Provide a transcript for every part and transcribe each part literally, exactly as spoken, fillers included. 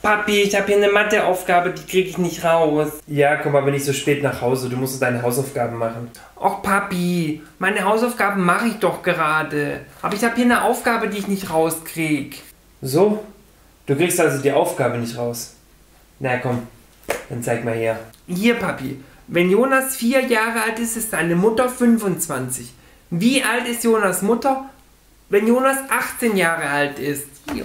Papi, ich habe hier eine Matheaufgabe, die kriege ich nicht raus. Ja, komm aber nicht so spät nach Hause, du musst deine Hausaufgaben machen. Och Papi, meine Hausaufgaben mache ich doch gerade. Aber ich habe hier eine Aufgabe, die ich nicht rauskriege. So? Du kriegst also die Aufgabe nicht raus? Na komm, dann zeig mal her. Hier Papi, wenn Jonas vier Jahre alt ist, ist seine Mutter fünfundzwanzig. Wie alt ist Jonas Mutter, wenn Jonas achtzehn Jahre alt ist? Hier.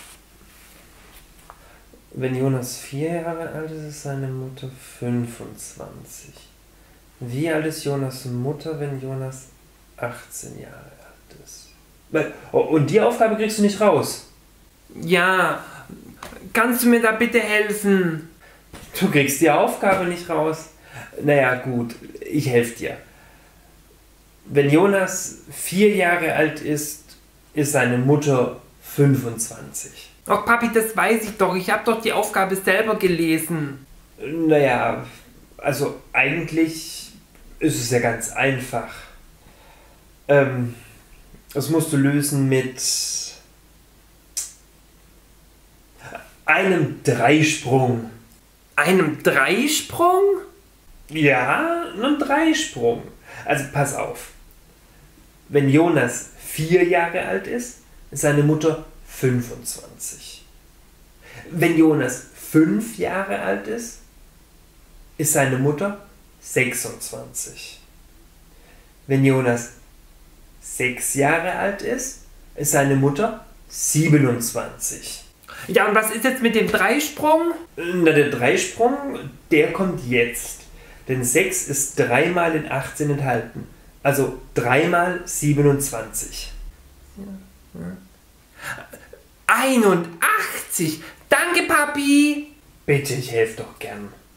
Wenn Jonas vier Jahre alt ist, ist seine Mutter fünfundzwanzig. Wie alt ist Jonas Mutter, wenn Jonas achtzehn Jahre alt ist? Und die Aufgabe kriegst du nicht raus? Ja, kannst du mir da bitte helfen? Du kriegst die Aufgabe nicht raus? Naja, gut, ich helfe dir. Wenn Jonas vier Jahre alt ist, ist seine Mutter fünfundzwanzig. Ach Papi, das weiß ich doch. Ich habe doch die Aufgabe selber gelesen. Naja, also eigentlich ist es ja ganz einfach. Ähm, das musst du lösen mit einem Dreisprung. Einem Dreisprung? Ja, einem Dreisprung. Also pass auf. Wenn Jonas vier Jahre alt ist, ist seine Mutter fünfundzwanzig. Wenn Jonas fünf Jahre alt ist, ist seine Mutter sechsundzwanzig. Wenn Jonas sechs Jahre alt ist, ist seine Mutter siebenundzwanzig. Ja, und was ist jetzt mit dem Dreisprung? Na, der Dreisprung, der kommt jetzt. Denn sechs ist dreimal in achtzehn enthalten. Also dreimal siebenundzwanzig. Ja, ja. einundachtzig! Danke, Papi! Bitte, ich helfe doch gern.